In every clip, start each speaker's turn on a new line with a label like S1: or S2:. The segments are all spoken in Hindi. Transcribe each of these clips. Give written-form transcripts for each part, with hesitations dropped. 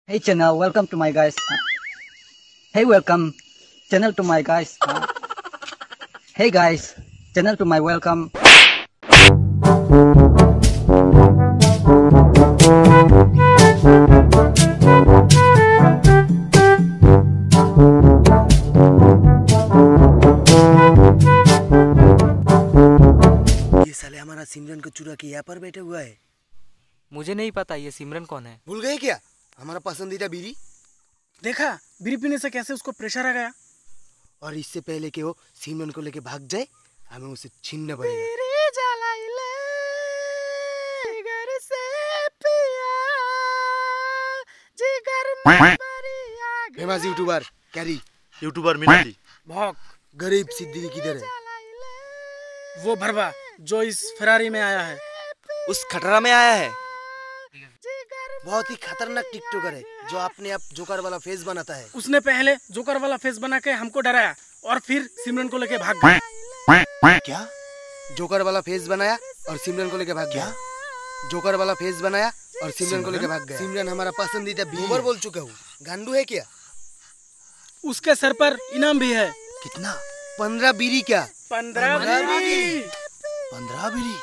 S1: Hey channel, welcome to my guys. Hey welcome channel to my guys. Hey guys, channel to my welcome.
S2: ये साले हमारा सिमरन को चुरा के यहाँ पर बैठे हुआ है।
S3: मुझे नहीं पता ये सिमरन कौन है।
S2: भूल गए क्या हमारा पसंदीदा बीरी?
S4: देखा बीड़ी पीने से कैसे उसको प्रेशर आ गया।
S2: और इससे पहले कि वो सिमरन को लेके भाग जाए हमें उसे छीनना पड़ेगा। Famous YouTuber Carry,
S5: YouTuber Minati,
S4: भौक
S2: गरीब सिद्दीकी किधर है?
S4: वो भरवा जो इस फरारी में आया है,
S3: उस खटरा में आया है।
S2: बहुत ही खतरनाक टिकटॉकर है जो अपने आप जोकर वाला फेस बनाता है।
S4: उसने पहले जोकर वाला फेस बना के हमको डराया और फिर सिमरन को लेके भाग गया।
S2: क्या? जोकर वाला फेस बनाया और सिमरन को लेके भाग गया। जोकर वाला फेस बनाया और सिमरन को लेके भाग गया। सिमरन हमारा पसंदीदा बीवर बोल चुका हूँ। गांडू है क्या?
S4: उसके सर पर इनाम भी है।
S2: कितना? 15 बीरी क्या?
S4: 15 बीरी।
S2: 15 बीरी।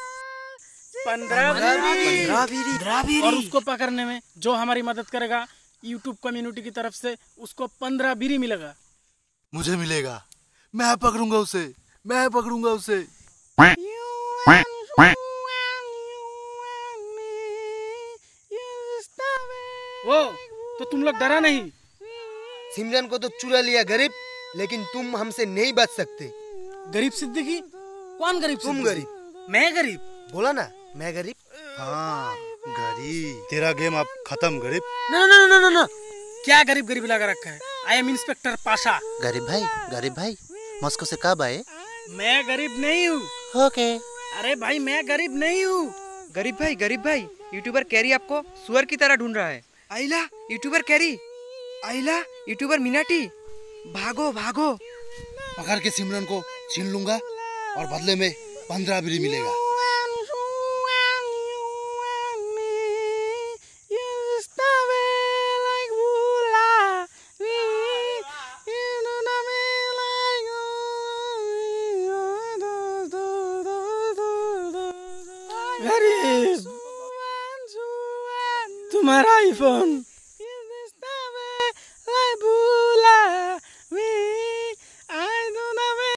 S4: 15 बीरी। और
S2: बीरी।
S4: उसको पकड़ने में जो हमारी मदद करेगा यूट्यूब कम्युनिटी की तरफ से उसको 15 बीरी मिलेगा।
S5: मुझे मिलेगा। मैं पकड़ूंगा उसे, मैं पकड़ूंगा उसे।
S4: वो तो तुम लोग डरा नहीं।
S2: सिमरन को तो चुरा लिया गरीब, लेकिन तुम हमसे नहीं बच सकते।
S4: गरीब सिद्दीकी? कौन गरीब?
S2: तुम गरीब।
S4: मैं गरीब?
S2: बोला ना मैं गरीब।
S5: हाँ गरीब, तेरा गेम अब खत्म गरीब।
S4: ना ना ना ना ना। क्या गरीब गरीब लगा रखा है? I am inspector Pasha.
S2: गरीब भाई मॉस्को से कब आए?
S4: मैं गरीब नहीं हूँ।
S2: ओके।
S4: अरे भाई मैं गरीब नहीं हूँ।
S3: गरीब भाई यूट्यूबर कैरी आपको सुअर की तरह ढूंढ रहा है। आइला यूट्यूबर कैरी, आइला यूट्यूबर मिनाटी, भागो भागो।
S5: पकड़ के सिमरन को छीन लूंगा और बदले में 15 बीरी मिलेगा।
S4: गरीब, तुम्हारा आईफोन